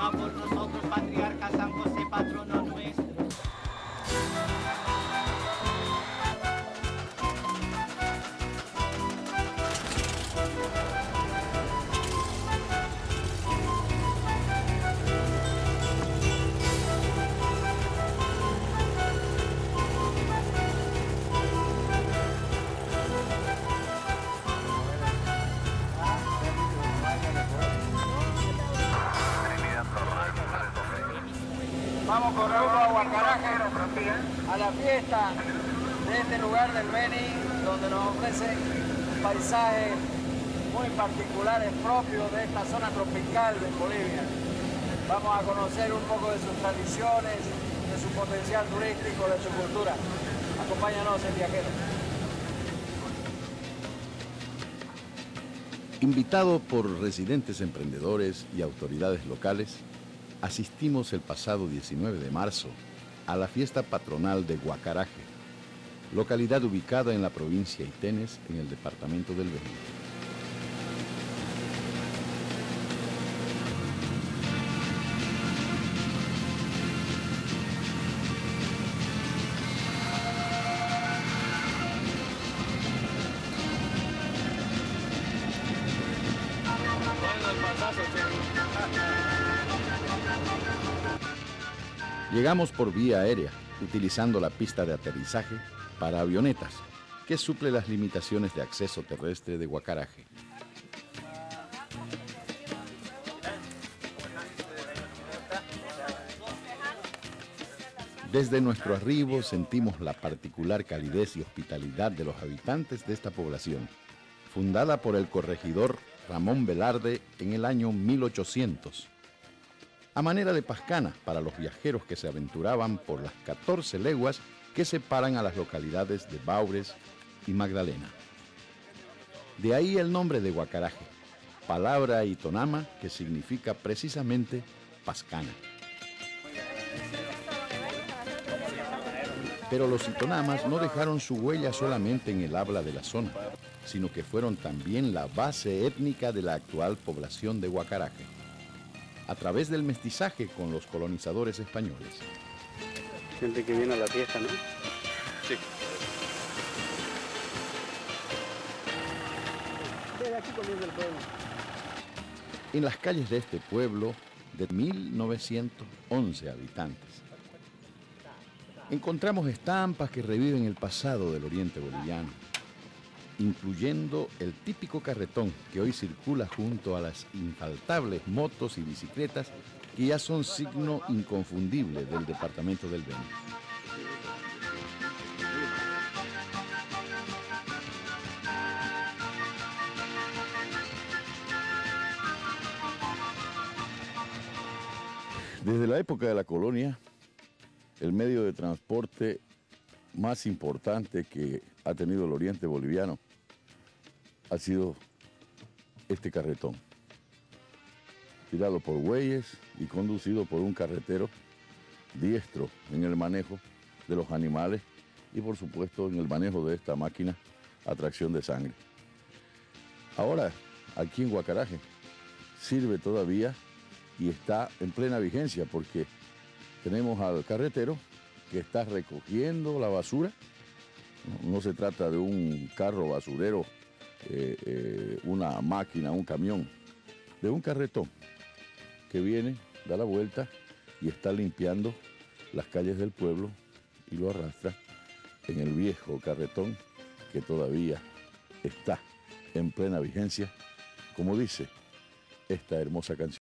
ruega por nosotros, patriarca San José, patrono nuestro. Vamos con rumbo a Guacaraje, a la fiesta de este lugar del Beni, donde nos ofrece paisajes muy particulares propios de esta zona tropical de Bolivia. Vamos a conocer un poco de sus tradiciones, de su potencial turístico, de su cultura. Acompáñanos, el viajero. Invitado por residentes emprendedores y autoridades locales, asistimos el pasado 19 de marzo a la fiesta patronal de Guacaraje, localidad ubicada en la provincia Itenes, en el departamento del Beni. Llegamos por vía aérea, utilizando la pista de aterrizaje para avionetas, que suple las limitaciones de acceso terrestre de Guacaraje. Desde nuestro arribo sentimos la particular calidez y hospitalidad de los habitantes de esta población, fundada por el corregidor Ramón Velarde en el año 1800. A manera de pascana para los viajeros que se aventuraban por las 14 leguas que separan a las localidades de Baures y Magdalena. De ahí el nombre de Guacaraje, palabra itonama que significa precisamente pascana. Pero los itonamas no dejaron su huella solamente en el habla de la zona, sino que fueron también la base étnica de la actual población de Guacaraje, a través del mestizaje con los colonizadores españoles. Gente que viene a la fiesta, ¿no? Sí. Desde aquí comienza el pueblo. En las calles de este pueblo, de 1911 habitantes, encontramos estampas que reviven el pasado del oriente boliviano, incluyendo el típico carretón que hoy circula junto a las infaltables motos y bicicletas que ya son signo inconfundible del departamento del Beni. Desde la época de la colonia, el medio de transporte más importante que ha tenido el oriente boliviano ha sido este carretón, tirado por bueyes y conducido por un carretero diestro en el manejo de los animales y por supuesto en el manejo de esta máquina a tracción de sangre. Ahora, aquí en Guacaraje, sirve todavía y está en plena vigencia porque tenemos al carretero que está recogiendo la basura. No se trata de un carro basurero, una máquina, un camión, de un carretón que viene, da la vuelta y está limpiando las calles del pueblo y lo arrastra en el viejo carretón que todavía está en plena vigencia, como dice esta hermosa canción.